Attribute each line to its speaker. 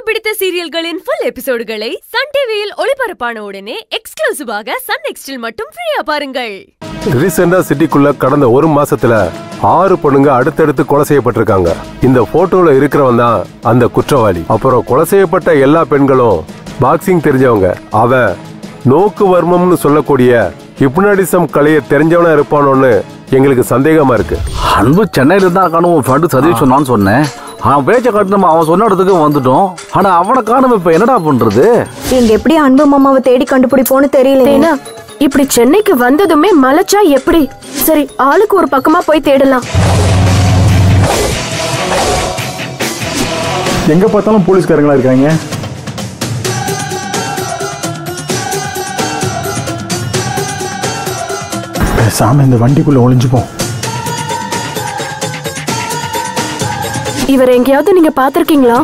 Speaker 1: பிடித்த சீரியல்களின் full எபிசோடுகளை Sun டிவியில் ஒளிபரப்பான உடனே எக்ஸ்க்ளூசிவாக சன் நெக்ஸ்டில் மட்டும் ஃப்ரீயா பாருங்கள்.
Speaker 2: ரீசெண்டா சிட்டிக்குள்ள கடந்த ஒரு மாசத்துல 6 பொண்ணுங்க அடுத்தடுத்து கொலை செய்யப்பட்டிருக்காங்க. இந்த போட்டோல இருக்கிறவன் தான் அந்த குற்றவாளி. அப்புறம் கொலை செய்யப்பட்ட எல்லா பெண்களும் பாக்ஸிங் தெரிஞ்சவங்க. அவன் நோக்கு வர்மம்னு சொல்லக்கூடிய ஹிப்னாட்டிசம் கலையை தெரிஞ்சவனா இருப்பானோன்னு எங்களுக்கு சந்தேகமா இருக்கு.
Speaker 3: அன்பு சென்னையில இருந்தா காணும் உன் ஃப்ரெண்டு சதீஷ் சொன்னான்னு சொன்னேன். அவன் பேச்ச காட்டணும், அவன் சொன்ன இடத்துக்கு வந்துட்டோம். ஆனா அவனை காணும், இப்ப என்னடா பண்றது?
Speaker 4: இங்க எப்படி அன்பு மாமாவை தேடி கண்டுபிடிப்போன்னு தெரியல.
Speaker 5: இப்படி சென்னைக்கு வந்ததுமே மலைச்சா எப்படி? சரி, ஆளுக்கு ஒரு பக்கமா போய் தேடலாம்.
Speaker 6: எங்க பார்த்தாலும் போலீஸ்காரங்களா இருக்காங்க. பேசாம இந்த வண்டிக்குள்ள ஒளிஞ்சுப்போம்.
Speaker 5: இவர் எங்கேயாவது நீங்க பாத்திருக்கீங்களா?